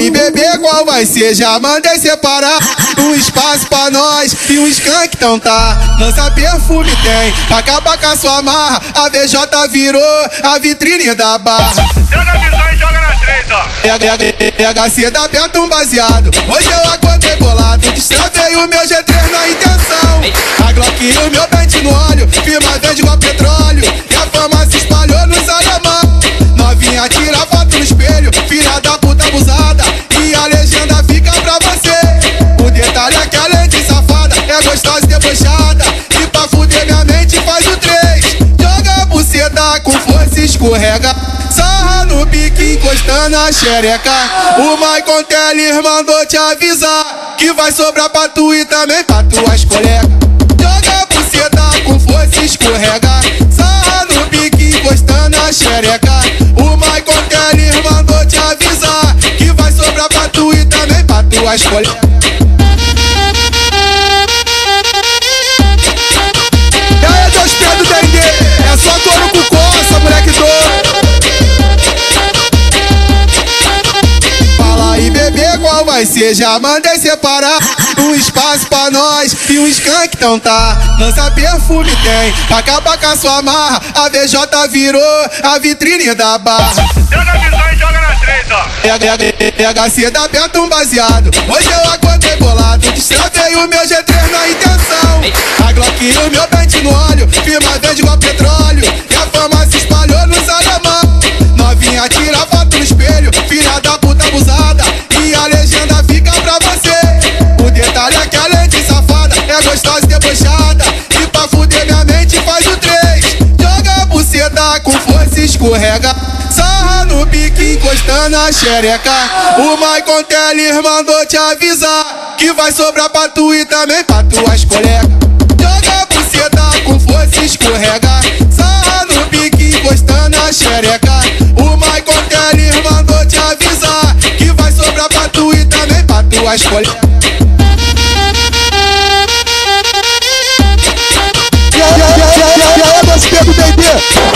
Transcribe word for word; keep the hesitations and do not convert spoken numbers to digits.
aí, bebê, qual vai ser? Já mandei separar um espaço pra nós e um skunk, então tá. Lança perfume tem, pra acabar com a sua marra. A V J virou a vitrine da barra. Joga a visão e joga na três, ó. P H C dá perto um baseado. Hoje eu acordei bolado, destravei o meu G três na intenção. A Glock e o meu pente no óleo, firma verde igual petróleo. E a fama se espalhou nos alemão. Novinha tira foto no espelho, filha da puta abusada. E a legenda fica pra você. O detalhe é que além de safada, é gostosa e debochada. E pra fuder minha mente faz o três. Joga a buceta com força e escorrega. Sarra no pique encostando a xereca. O Michael Teller mandou te avisar que vai sobrar pra tu e também pra tuas colegas. Joga a buceta com força e escorrega. Sarra no pique encostando a xereca. O Michael Teller mandou te avisar que vai sobrar pra tu e também pra tuas colegas. E aí, dois pés do Dendê, é só touro com coça, moleque doido. Bebê, qual vai ser? Já mandei separar um espaço pra nós e um skunk, então tá. Lança perfume tem, pra acabar com a sua marra. A V J virou a vitrine da barra. Joga a visão e joga na três, ó. P H C dá perto um baseado. Hoje eu acordei bolado, destravei o meu G três na intenção. A Glock e o meu pente no óleo, firma verde igual petróleo. E a fama se espalhou nos alemão. Novinha tira foto no espelho, filha da puta abusada. E a legenda fica pra você. O detalhe é que além de safada, é gostosa e debochada. E pra fuder minha mente faz o três. Joga a buceta com força e escorrega. Sarra no pique encostando a xereca. O Michael Teller mandou te avisar que vai sobrar pra tu e também pra tuas colegas. Joga a buceta com força e escorrega. Sarra no pique encostando a xereca. O Michael Teller mandou te avisar que vai sobrar pra tu e também pra tuas colegas. E aí, dois pés do Dendê,